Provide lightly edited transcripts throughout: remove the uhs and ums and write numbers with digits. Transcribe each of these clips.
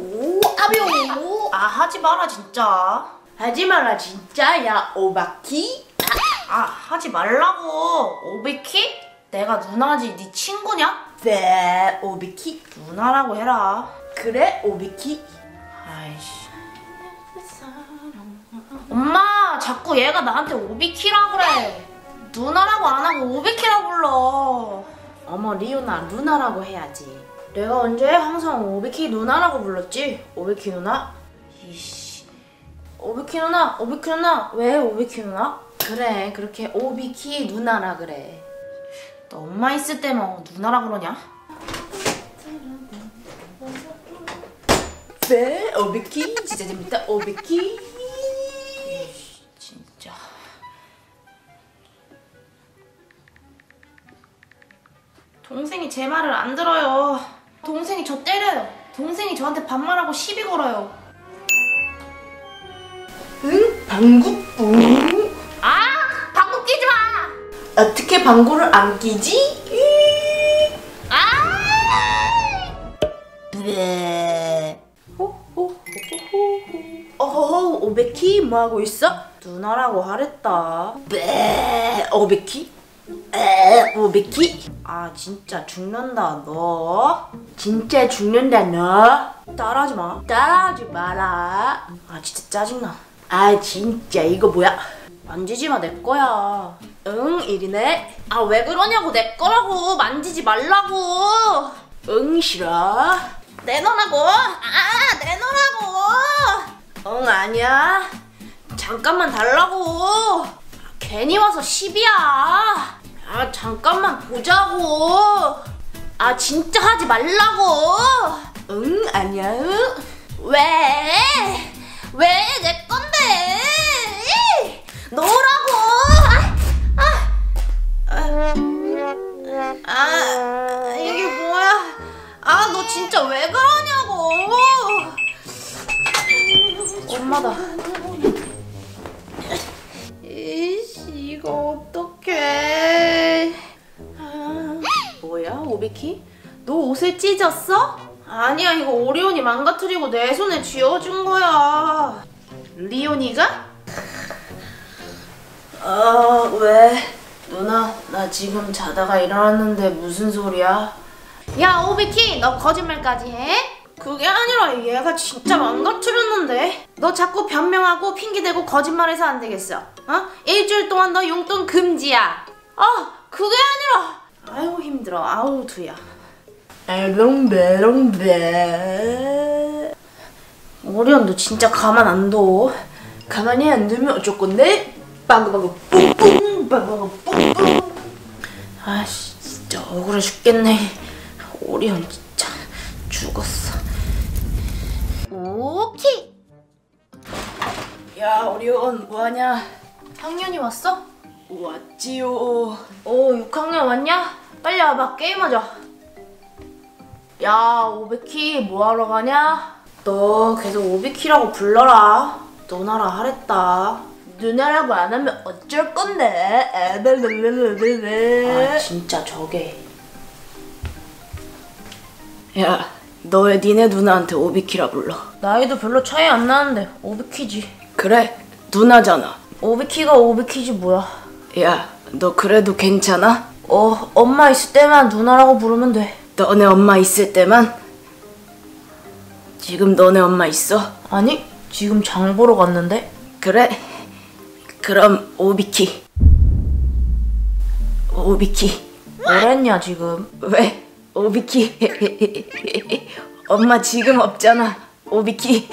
아뷰 아뷰. 아 하지 마라 진짜. 하지 마라 진짜. 야 오바키. 아 하지 말라고. 오비키? 내가 누나지 네 친구냐? 네 오비키. 누나라고 해라. 그래 오비키. 아이씨. 엄마 자꾸 얘가 나한테 오비키라 그래. 누나라고 안 하고 오비키라 불러. 어머 리오나 누나라고 해야지. 내가 언제 항상 오비키 누나라고 불렀지? 오비키 누나? 이씨. 오비키 누나, 오비키 누나. 왜 오비키 누나? 그래 그렇게 오비키 누나라 그래. 너 엄마 있을 때만 누나라 그러냐? 네 오비키. 진짜 재밌다 오비키. 이씨, 진짜. 동생이 제 말을 안 들어요. 동생이 저 때려요. 동생이 저한테 반말하고 시비 걸어요. 응? 방구? 아! 방구 끼지 마! 어떻게 방구를 안 끼지? 아! 네. 어허허 오베키 뭐하고 있어? 누나라고 하랬다. 네 오베키? 오베키? 아 진짜 죽는다 너. 진짜 죽는다 너. 따라하지 마. 따라하지 마라. 아 진짜 짜증나. 아 진짜 이거 뭐야? 만지지 마, 내 거야. 응 이리네. 아 왜 그러냐고, 내 거라고. 만지지 말라고. 응 싫어. 내놓으라고. 아 내놓으라고. 응 아니야. 잠깐만 달라고. 괜히 와서 시비야. 아 잠깐만 보자고. 아 진짜 하지 말라고. 응 아니야. 왜? 왜 내 건데? 놓으라고. 이게 뭐야? 아 너 진짜 왜 그러냐고. 엄마다. 이씨 이거 어떡해. 뭐야 오비키? 너 옷을 찢었어? 아니야 이거 오리온이 망가뜨리고 내 손에 쥐어준 거야. 리온이가? 왜? 누나 나 지금 자다가 일어났는데 무슨 소리야? 야 오비키 너 거짓말까지 해? 그게 아니라 얘가 진짜 망가뜨렸는데. 너 자꾸 변명하고 핑계대고 거짓말해서 안 되겠어. 어? 일주일 동안 너 용돈 금지야. 그게 아니라. 아이고 힘들어. 아우 두야. 에롱베롱베. 오리온 너 진짜 가만 안 둬. 가만히 안 두면 어쩔 건데? 빵빵빵 뿡뿡 빵빵빵 뿡뿡. 아씨 진짜 억울해 죽겠네. 오리온 진짜 죽었어. 오키. 야 오리온 뭐하냐? 학년이 왔어? 왔지요. 6학년 왔냐? 빨리 와봐 게임하자. 야 오비키 뭐하러 가냐? 너 계속 오비키라고 불러라. 누나라 하랬다. 누나라고 안 하면 어쩔 건데? 아 진짜 저게. 야, 너 왜 니네 누나한테 오비키라 불러? 나이도 별로 차이 안 나는데 오비키지. 그래, 누나잖아. 오비키가 오비키지 뭐야. 야, 너 그래도 괜찮아? 엄마 있을 때만 누나라고 부르면 돼. 너네 엄마 있을 때만? 지금 너네 엄마 있어? 아니 지금 장 보러 갔는데. 그래, 그럼 오비키. 오비키. 뭐랬냐 지금? 왜? 오비키. 엄마 지금 없잖아. 오비키.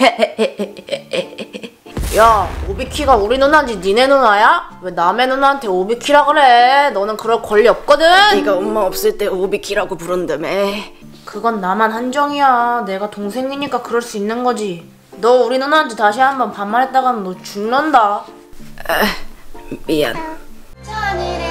야 오비키가 우리 누나인지 니네 누나야? 왜 남의 누나한테 오비키라 그래? 너는 그럴 권리 없거든. 네가 엄마 없을 때 오비키라고 부른다며. 그건 나만 한정이야. 내가 동생이니까 그럴 수 있는 거지. 너 우리 누나한테 다시 한번 반말했다가는 너 죽는다. 미안.